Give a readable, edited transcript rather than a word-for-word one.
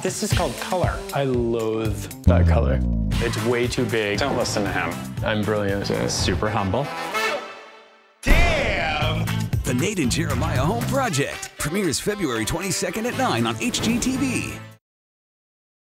This is called color. I loathe that color. It's way too big. Don't listen to him. I'm brilliant. Super humble. Damn! The Nate and Jeremiah Home Project premieres February 22nd at 9 on HGTV.